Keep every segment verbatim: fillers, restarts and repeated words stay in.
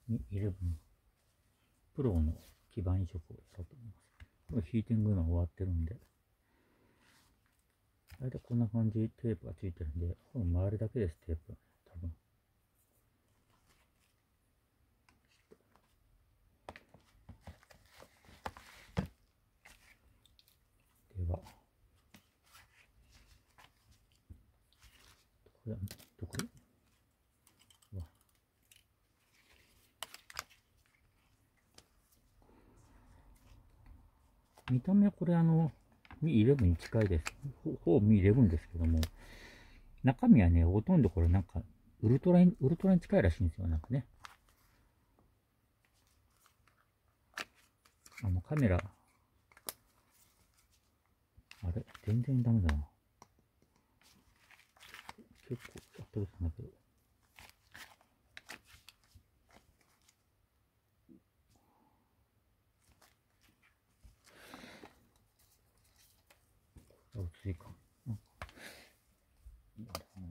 ミイレブンプロの基板移植をやろうと思います。これヒーティングが終わってるんで、大体こんな感じテープがついてるんで、この周りだけです、テープ。多分。では、これ、どこうわ見た目はこれあの、ミイレブンに近いです。ほほぼミイレブンですけども、中身はね、ほとんどこれなんか、ウルトラに、ウルトラに近いらしいんですよ、なんかね。あの、カメラ、あれ全然ダメだな。結構やってるんだけど。あ、薄いか。なんかいいやつないか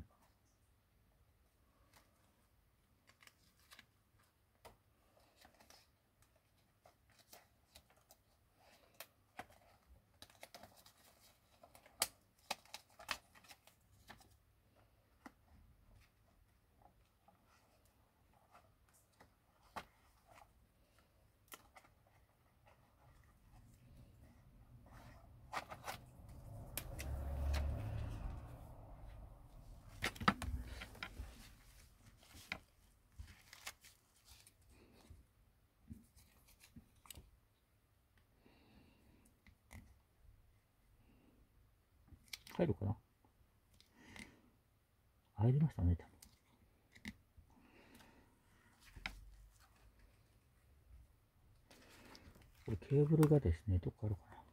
入るかな。入りましたね、多分。これケーブルがですね、どこあるかな。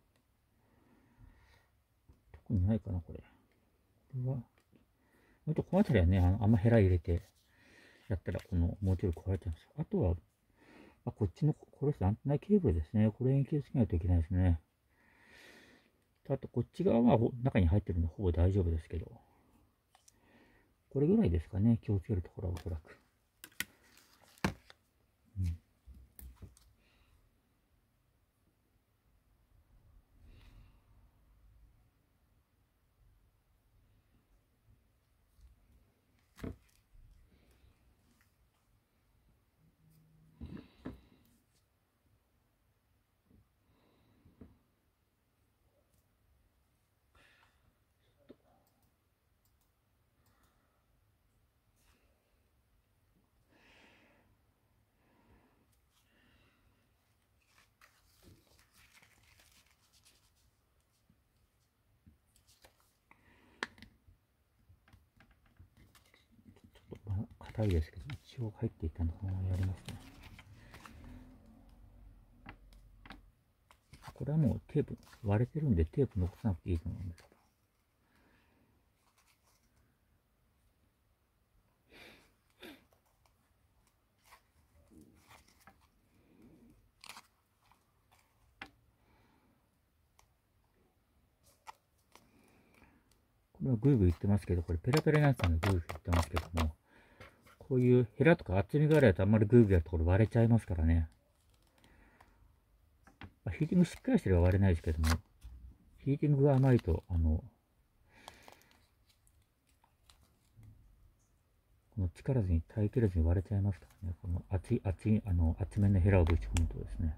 特にないかな、これ。これは、ほんとこの辺りはね、あのあんまヘラ入れてやったら、このモチュール壊れちゃうんですよ。あとは、あ、こっちの、これです。アンテナケーブルですね。これに気をつけないといけないですね。あと、こっち側は中に入ってるんで、ほぼ大丈夫ですけど。これぐらいですかね。気をつけるところはおそらく。うん。ちょっとまあ硬いですけど、一応入っていったのかな。やりますね。これはもうテープ割れてるんで、テープ残さなくていいと思うんです。これはグイグイ言ってますけど、これペラペラになってたんでグイグイ言ってますけども、こういうヘラとか厚みがあるとあんまりグイグイやるとこれ割れちゃいますからね。ヒーティングしっかりしてれば割れないですけども、ヒーティングが甘いと、あの、この力ずに耐えきれずに割れちゃいますからね。この厚い、厚い、あの、厚めのヘラをぶち込むとですね。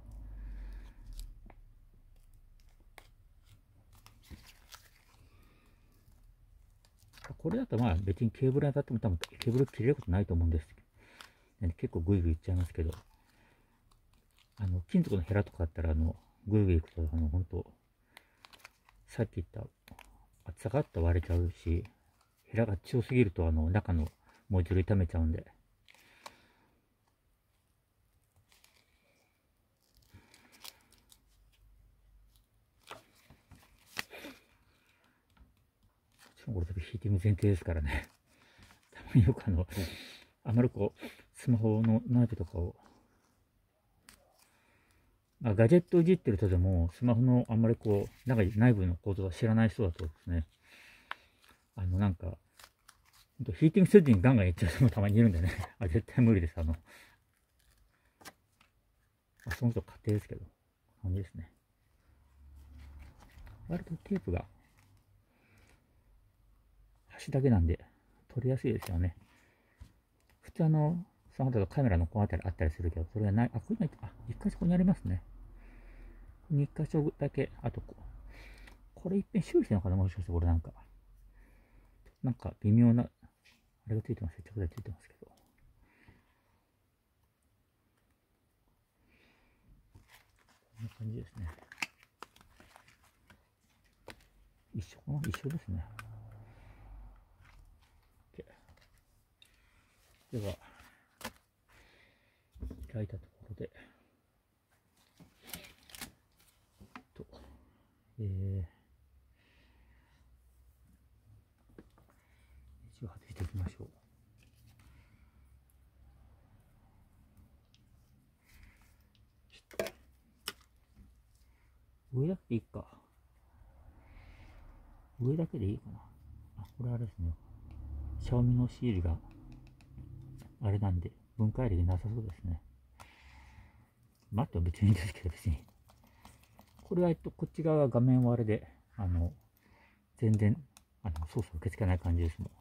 これだとまあ別にケーブル当たっても多分ケーブル切れることないと思うんですけど、ね、結構グイグイいっちゃいますけど、あの、金属のヘラとかあったら、あの、グイグイいくと、あの、本当さっき言った厚さがあったら割れちゃうし、ヘラが強すぎると、あの、中のモジュール傷めちゃうんで。これ多分ヒーティング前提ですからね。たまによくあの、あまりこう、スマホのナビとかを、まあ、ガジェットをいじってる人でも、スマホのあんまりこう、中内部の構造が知らない人だとですね、あの、なんか、ヒーティングせずにガンガンいっちゃう人もたまにいるんでね、あ、絶対無理です。あの、 まあ、その人家庭ですけど、感じですね。割とテープが端だけなんで取りやすいですよね。普通あの、スマホだとカメラのこの辺りあったりするけど、それがない。あ、こういうの、あ、一箇所ここにありますね。二箇所だけ、あとこう、これ一遍修理してるのかな、もしかしてこれなんか。なんか微妙な、あれがついてますよ。直でついてますけど。こんな感じですね。一緒かな、一緒ですね。では、開いたところで、と、えー、ネジを外していきましょう。上だけでいいか。上だけでいいかな。あ、これあれですね。シャオミのシールがあれなんで、分解力なさそうですね。待っても別にいいんですけど、別に。これは、えっと、こっち側が画面はあれで、あの、全然、あの、操作受け付けない感じですもん。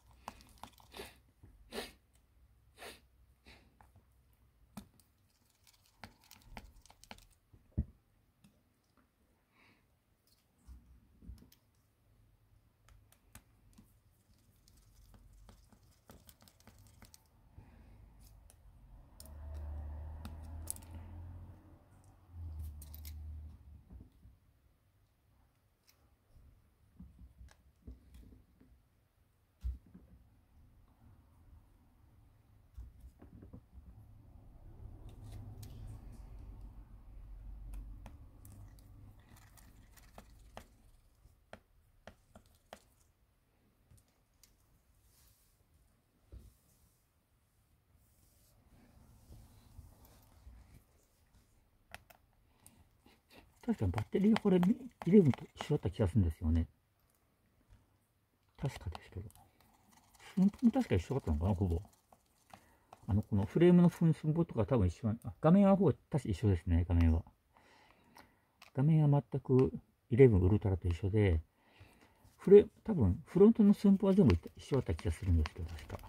確かにバッテリーがこれ、じゅういちと一緒だった気がするんですよね。確かですけど。寸法も確か一緒だったのかな、ほぼ。あの、このフレームの寸法とか多分一緒な、あ、画面はほぼ確か一緒ですね、画面は。画面は全くじゅういちウルトラと一緒で、フレ、多分フロントの寸法は全部一緒だった気がするんですけど、確か。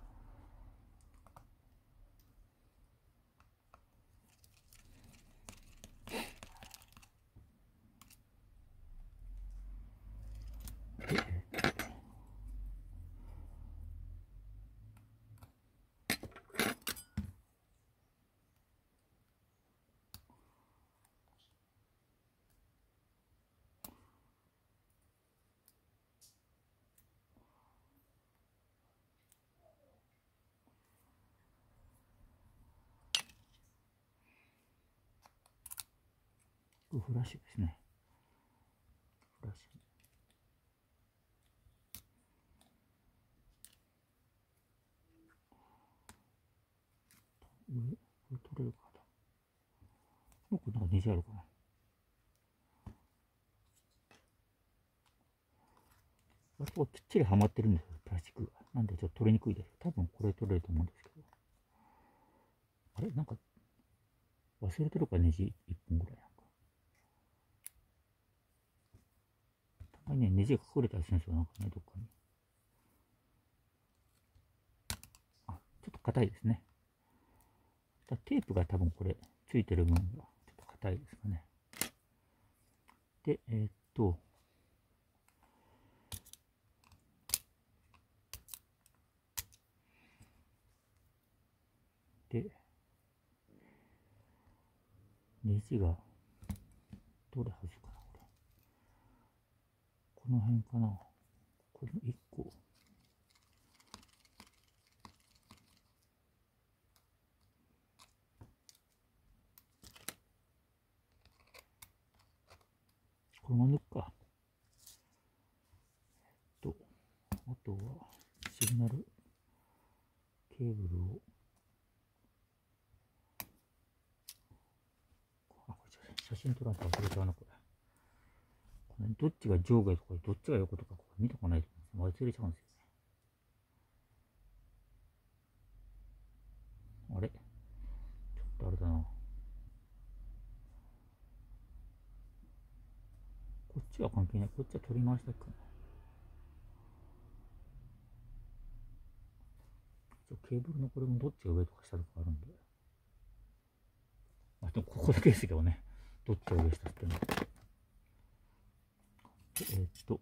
フラッシュですね。フラッシュ。上、これ取れるかな。もうこれなんかネジあるかな。あそこきっちりはまってるんですよ、プラスチックが。なんでちょっと取りにくいです。多分これ取れると思うんですけど。あれなんか、忘れてるか、ネジいっぽんぐらいなんか。たまにね、ネジが隠れたりするんですよ、なんかね、どっかに。あ、ちょっと硬いですね。テープが多分これ、ついてる分が、ちょっと硬いですかね。で、えー、っと、で、ネジが、どれ外すかな、これ。この辺かな。このいっこ。これも抜くか。と、あとは、シグナルケーブルを、あ、これ写真撮らんと忘れちゃうな、これ。これどっちが上下とか、どっちが横とか、これ見とかないと忘れちゃうんですよね。あれちょっとあれだな。 ちは関係ない。こっちは取り回したっけかな。ケーブルのこれもどっちが上とか下とかあるんで。まあ、でもここだけですけどね。どっちが上下っていうの。えー、っと。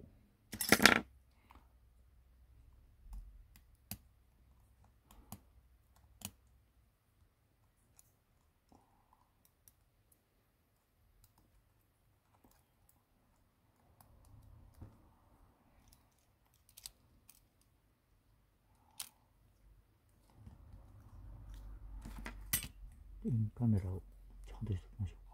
インカメラをちゃんとしておきましょうか。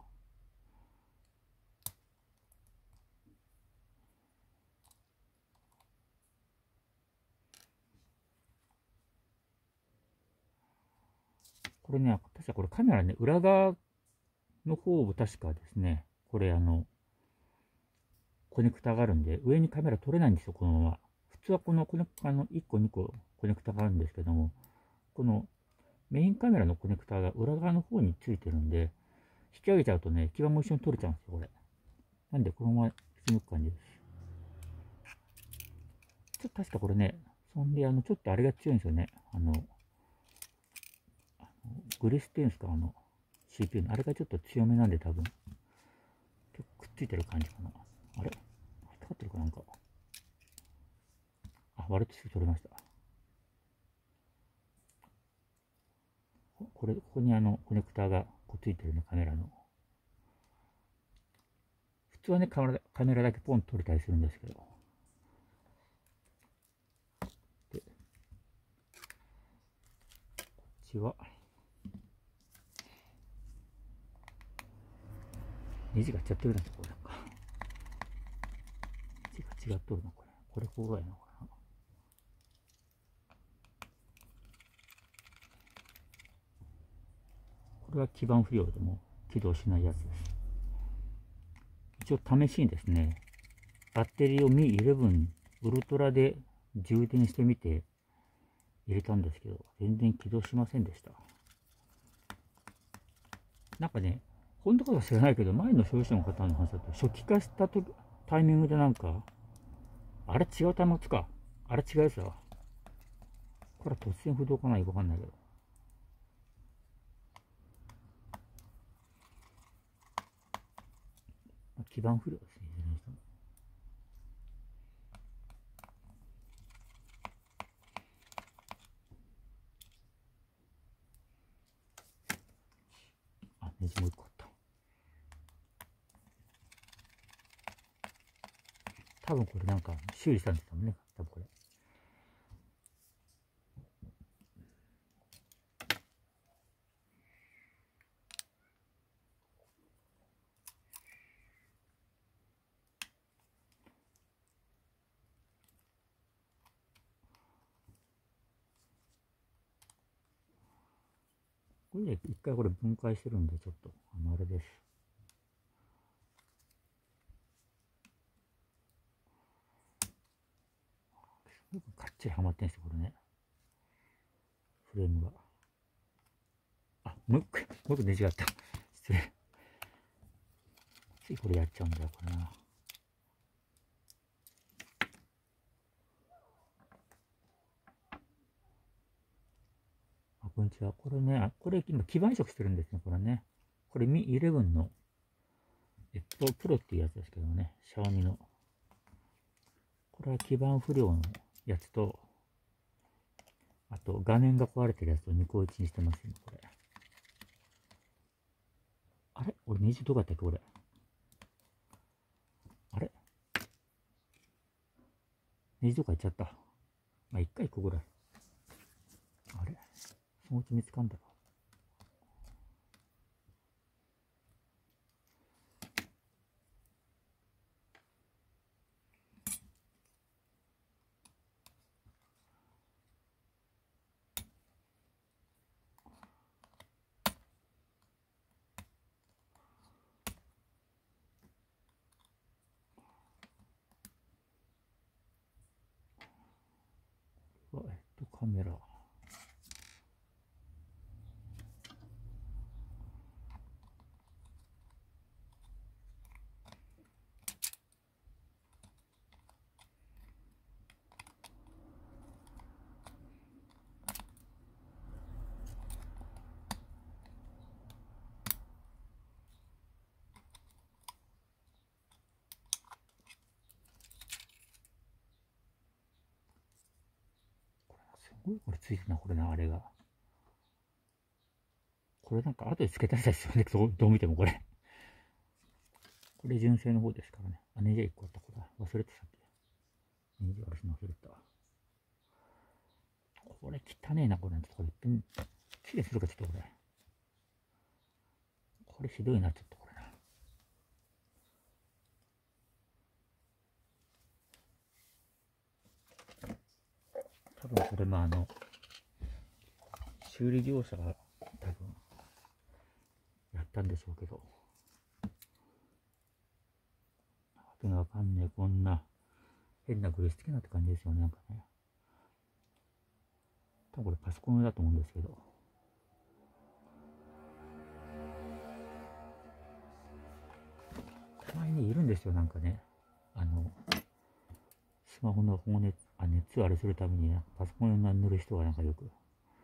これね、確かこれカメラね、裏側の方を確かですね、これあの、コネクタがあるんで、上にカメラ撮れないんですよ、このまま。普通はこのコネクタのいっこ、にこコネクタがあるんですけども、このメインカメラのコネクタが裏側の方についてるんで、引き上げちゃうとね、基板も一緒に取れちゃうんですよ、これ。なんで、このまま引き抜く感じです。ちょっと確かこれね、そんで、あの、ちょっとあれが強いんですよね。あの、あのグリスっていうんですか、あの、シーピーユー の。あれがちょっと強めなんで、多分。結構くっついてる感じかな。あれ引っかかってるかなんか。あ、割とすぐ取れました。これ、ここにあの、コネクターがこうついてるね、カメラの。普通はね、カメラ、カメラだけポンと撮れたりするんですけど。で、こっちは、ネジが違ってるんですよ、これなんか。ネジが違っとるな、これ。これ、こうがいいのかな。これは基板不良でも起動しないやつです。一応試しにですね、バッテリーを ミーイレブン ウルトラで充電してみて入れたんですけど、全然起動しませんでした。なんかね、本当かは知らないけど、前の所有者の方の話だと、初期化したとタイミングでなんか、あれ違う端末か。あれ違うやつだわ。これは突然不動かな、よくわかんないけど。基板不良ですね、いずれにしても。あ、ネジもう一個あった。多分これなんか修理したんですよね、多分これ。これで一回これ分解してるんで、ちょっと、あの、あれです。よくかっちりはまってんですよ、これね。フレームが。あ、もう一個、もう一個ネジがあった。失礼。ついこれやっちゃうんだよ、これな。あ、こんにちは。これね、これ今基板移植してるんですね、これね。これ ミーイレブン の、えっと、プロっていうやつですけどね、シャオミの。これは基板不良のやつと、あと画面が壊れてるやつをにこいちにしてますね、これ。あれ俺ネジどこやったっけ、これ。あれネジどこ行っちゃった。まあ、一回一個ぐらい。あれそのうち見つかんだろ。えっと、カメラ。 おい、これついてるな、これな、あれが。これなんか後で付け足したですよね、どうどう見てもこれ。これ純正の方ですからね。あ、ネジがいっこあった、これ。忘れてたっけ。ネジ私の忘れた。これ汚ねえな、これ。ちょっとこれ一遍、きれいするか、ちょっとこれ。これひどいな、ちょっとこれな。多分これもあの、修理業者が多分、やったんでしょうけど。わけがわかんねえ、こんな、変なグレスつけなって感じですよね、なんかね。多分これパソコン用だと思うんですけど。たまにね、いるんですよ、なんかね。あの、スマホの保護熱、あ、熱をあれするために、ね、パソコン用に塗る人がなんかよく。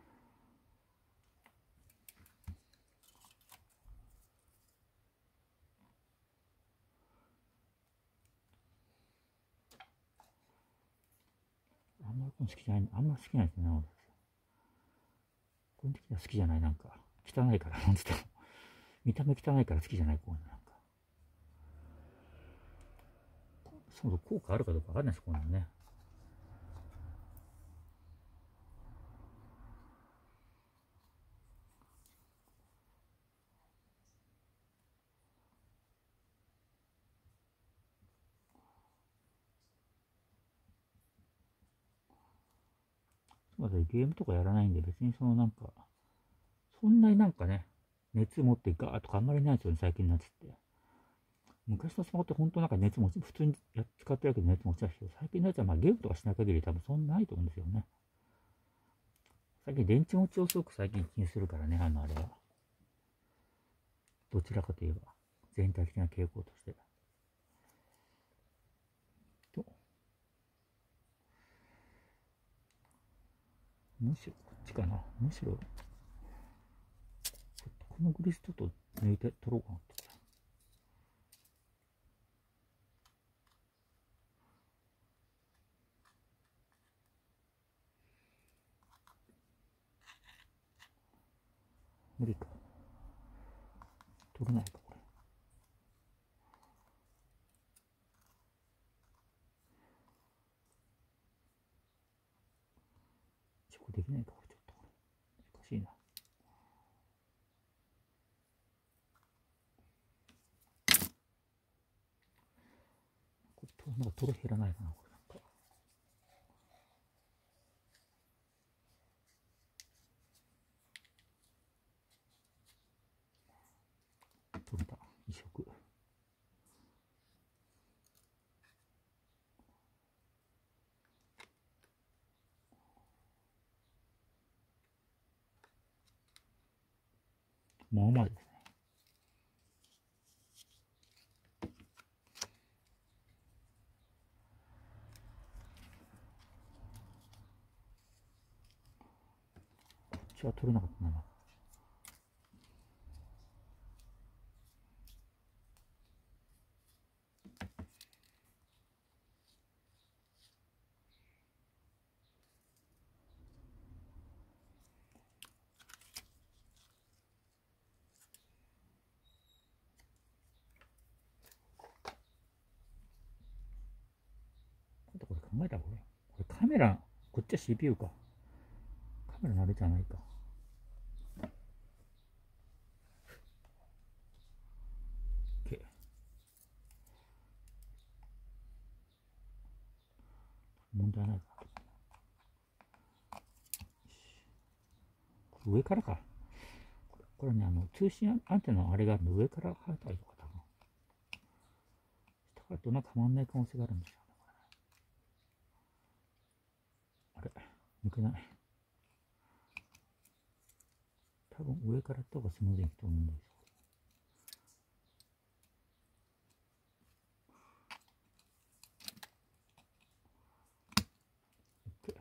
あんまり好きじゃない、あんまり好きじゃないですね、私。個人的には好きじゃない、なんか。汚いから、なんつっても。見た目汚いから好きじゃない、こういうのなんか。そもそも効果あるかどうかわかんないです、こういうのね。ゲームとかやらないんで、別にそのなんか、そんなになんかね、熱持ってガーとかあんまりないですよね、最近のやつって。昔のスマホって本当なんか熱持ち、普通にや使ってるけど熱持ちだし、最近のやつはまあゲームとかしない限り多分そんなないと思うんですよね。最近電池持ちをすごく最近気にするからね、あのあれは。どちらかといえば、全体的な傾向として。とむしろこっちかな。むしろ、このグリスちょっと抜いて取ろうかなと。無理か。取れないか、これ。チョコできないか、これちょっとこれ。難しいな。これ、なんか取れ減らないかな、これなんか。取れた。移植。まあまあですね。こっちは取れなかったな。これ考えたこれ。これカメラ、こっちは シーピーユー か。カメラ慣れじゃないか。OK。問題ないか。これ上からか。これね、あの、通信アンテナのあれがあるんで、上から生えたりとか多分。下からとなんかはまんない可能性があるんですよね。あれ、抜けない。多分上からやった方がスムーズにいくと思うんですよ。OK。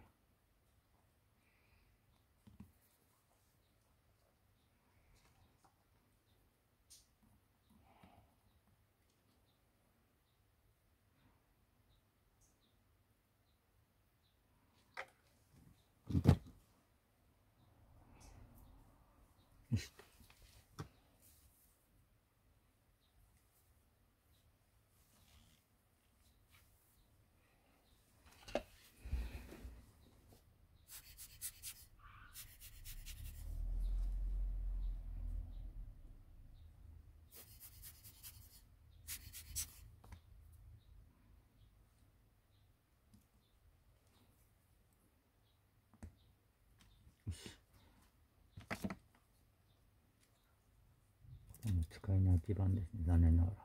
よし。使えない基板ですね、残念ながら。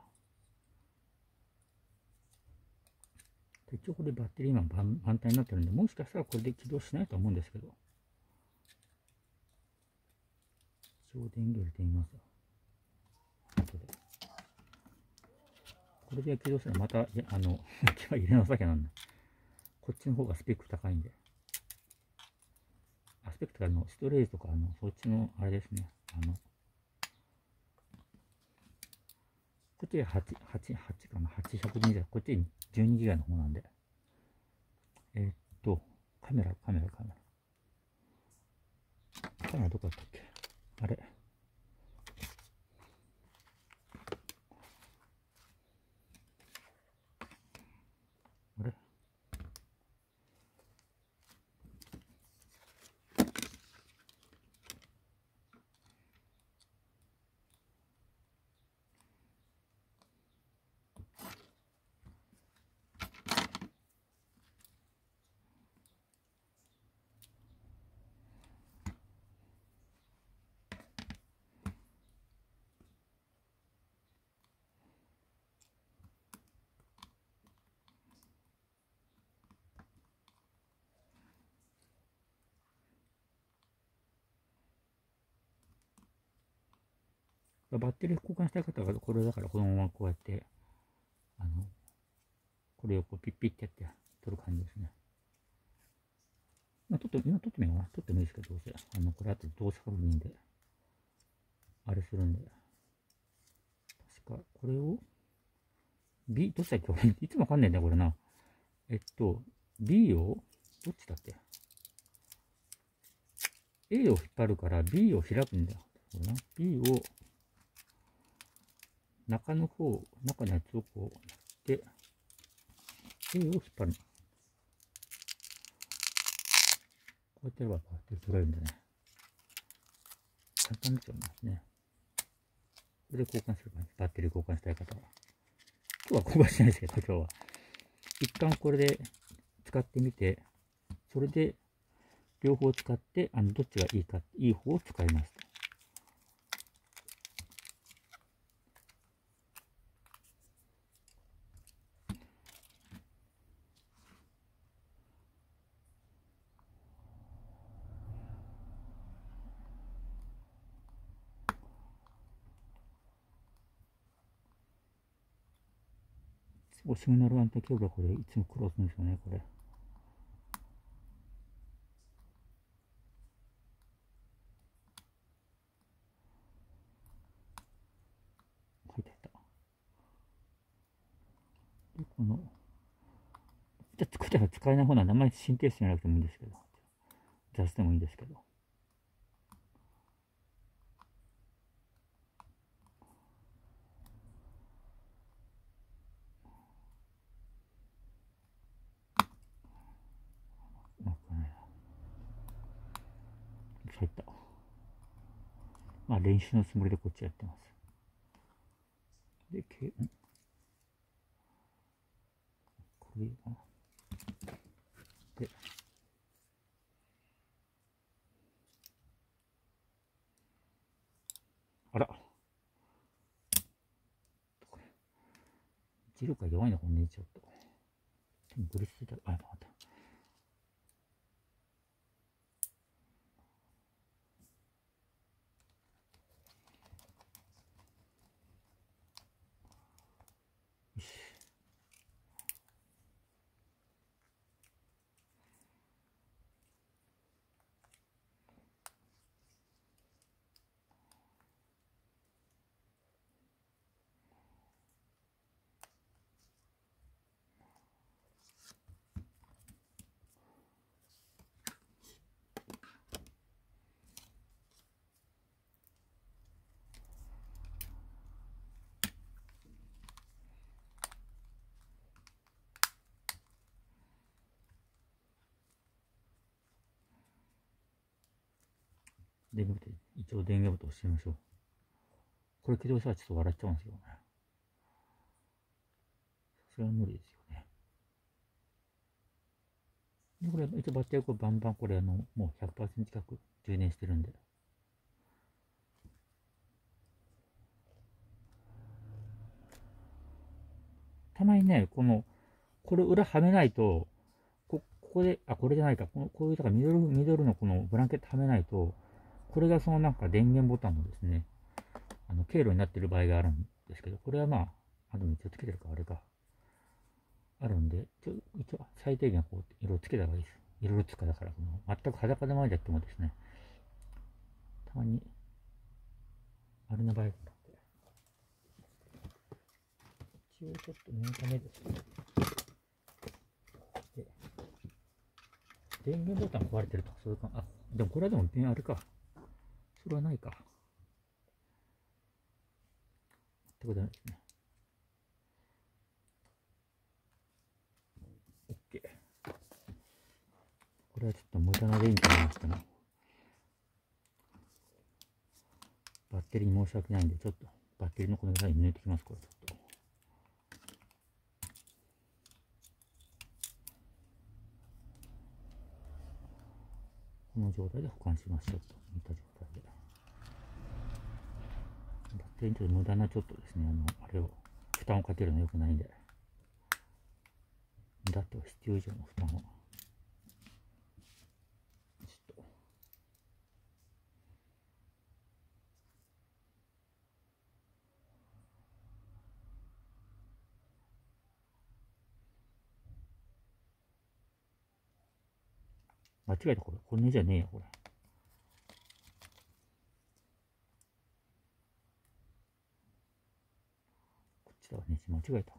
一応これバッテリー今満満タンになってるんで、もしかしたらこれで起動しないと思うんですけど。一応電源入れてみます。後で。これで起動したらまた、いや、あの、入れ直さなきゃなんない。こっちの方がスペック高いんで。アスペクトがあの、ストレージとか、あの、そっちの、あれですね。あの、こっちがはち、はち、はちかな、はちひゃくにじゅう、こっちじゅうにギガの方なんで。えー、っと、カメラ、カメラ、カメラ。カメラどこだったっけ？あれ。あれ？バッテリー交換したい方が、これだからこのままこうやって、あの、これをこうピッピッってやって取る感じですね。まあ、取って、今取ってみようかな。取ってもいいですけど、どうせ。あの、これあと動作確認で、あれするんで。確か、これを、B、どっちだっけ俺、いつもわかんないんだよ、これな。えっと、B を、どっちだっけ ?A を引っ張るから B を開くんだよ。これな B を、中の方、中のやつをこうやって、A を引っ張る。こうやってやればこうやって取れるんだね。簡単ですよね。これで交換すればいい。バッテリー交換したい方は。今日は交換しないですけど、今日は。一旦これで使ってみて、それで両方使って、あの、どっちがいいか、いい方を使いますと。シグナルアンテケーブルはこれ、いつも苦労するんですよね、これ。入ってた。で、この、じゃあ作ったら使えない方なんで、あんまり神経質じゃなくてもいいんですけど、雑でもいいんですけど。入った。まあ練習のつもりでこっちやってます。で、けんこれかな。で、あら。磁力が弱いのかね、ちょっと。ブレスだ。あ、また。よし。 電源ボタン、一応電源ボタン押してみましょう。これ起動したらちょっと笑っちゃうんですよね。さすがに無理ですよね。で、これ一応バッテリーこれバンバンこれあの、もう ひゃくパーセント 近く充電してるんで。たまにね、この、これ裏はめないと、こ、ここで、あ、これじゃないか。このこういう、だからミドル、ミドルのこのブランケットはめないと、これがそのなんか電源ボタンのですね、あの、経路になってる場合があるんですけど、これはまあ、あと一応つけてるか、あれか。あるんで、ちょ一応最低限こう、色つけた方がいいです。色つかだから、この全く裸でまでやってもですね、たまに、あれの場合があって、一応ちょっと念のためですけど、で、電源ボタン壊れてるとか、そういうか、あ、でもこれはでも電あれか。それはないか。ってことなんですね。OK。これはちょっと無駄な電気になりましたね。バッテリーに申し訳ないんで、ちょっとバッテリーのこのぐらい抜いてきます、これちょっと。この状態で保管しましょうと。見た状態で。バッテリーにちょっと無駄なちょっとですね、あの、あれを、負担をかけるのは良くないんで。だって必要以上の負担を。ちょっと。間違えた、これ。これねじゃねえよ、これ。こっちだわね、間違えた。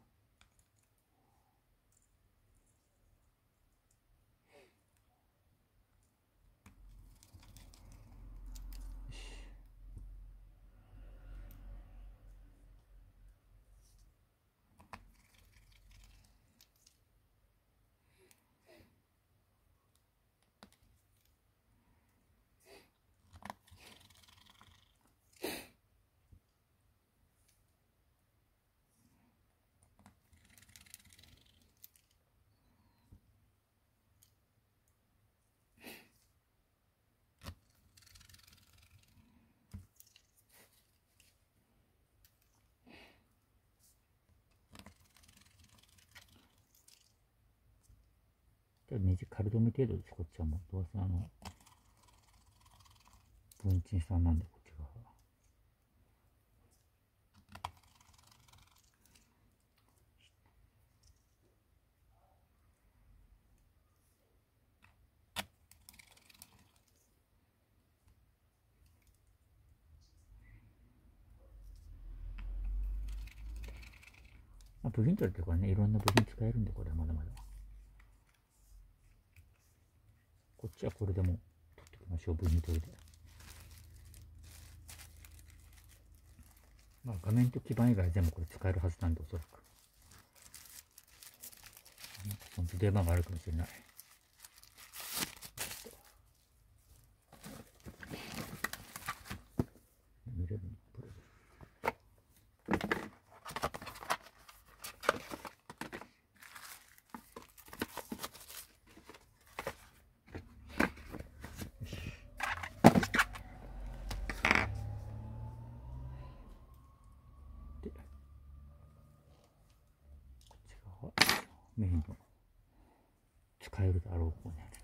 ネジ軽止め程度です、こっちはもう。どうせあの、文鎮さんなんで、こっち側は。まあ、部品取れてこれね、いろんな部品使えるんで、これはまだまだ。こっちはこれでも取っておきましょう、部品取りで。まあ、画面と基板以外全部これ使えるはずなんで、おそらく。なんかその出番があるかもしれない。見れるのこれです。で、こっち側はメインの使えるだろう方にあるね。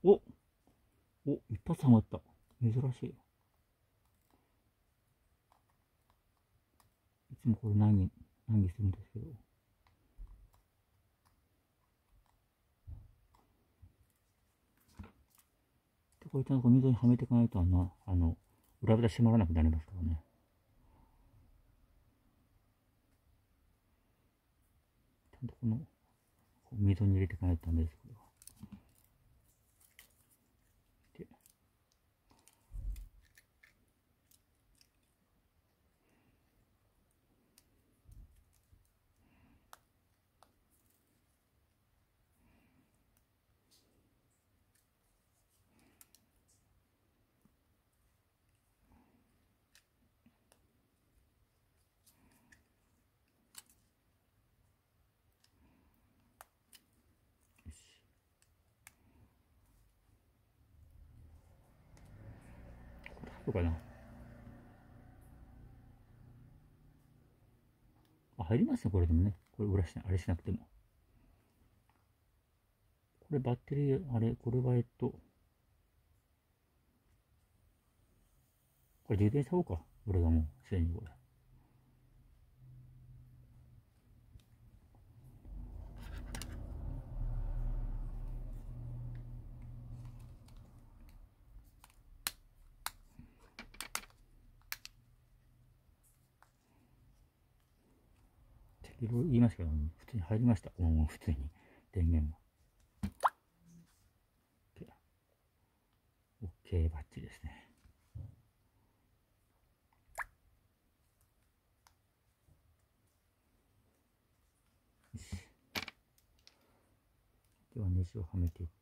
おお、一発はまった。珍しい。いつもこれ難儀、難儀するんですけど。で、これちゃんと溝にはめていかないと、あの、あの、裏蓋閉まらなくなりますからね。ちゃんとこの、溝に入れていかないとダメです、これは。で、よし。これ入るかな。あ、入りますね、これでもね。これ裏しな、あれしなくても。これバッテリー、あれ、これはえっと、これ充電した方か。俺がもう、すでにこれ。いろいろ言いますけど、普通に入りました。このまま普通に。電源が。OK、バッチリですね。よし。ではネジをはめていって。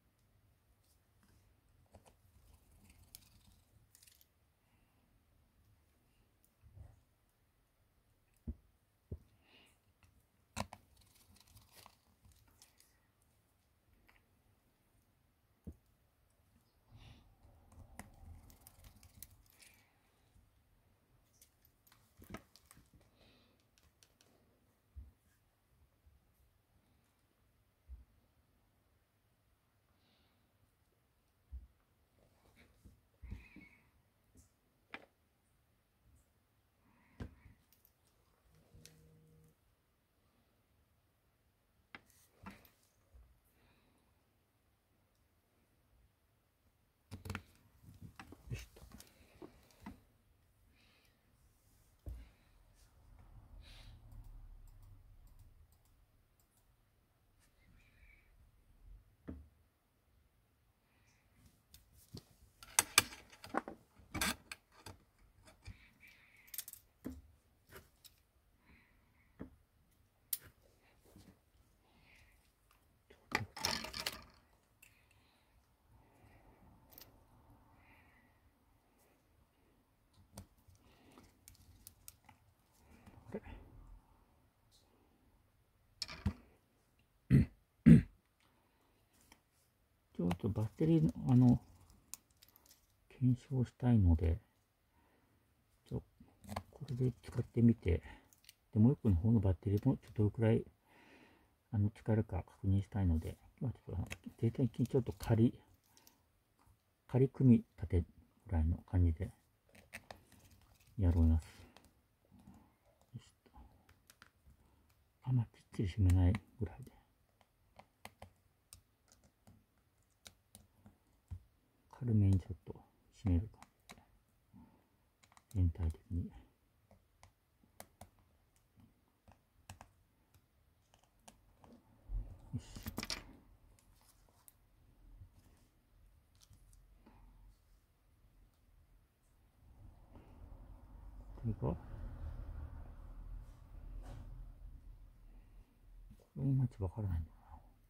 よしと。あれちょっとバッテリーの、あの、検証したいので、ちょこれで使ってみて、でもう一個の方のバッテリーもちょっとどれくらいあの使えるか確認したいので、今ちょっと定点的にちょっと仮、仮組み立てぐらいの感じでやろうます。よしと。あんまきっちり締めないぐらいで。軽めにちょっと締める感じで。全体的に。よし。これが、これいまいちわからないんだな。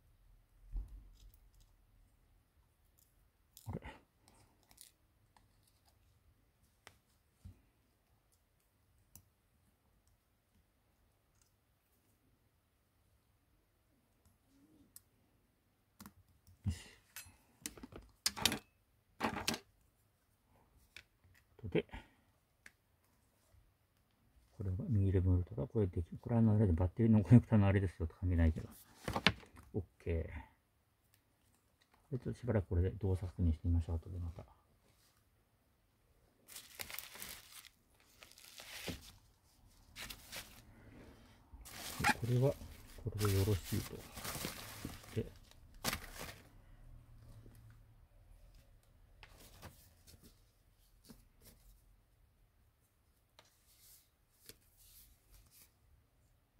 あれ。よし。とで、これがにじゅういちボルトがこれでき、これはあのあれでバッテリーのコネクタのあれですよと関係ないけど。OK。 れちょっとしばらくこれで動作確認してみましょう。後でまた。これは、これでよろしいと。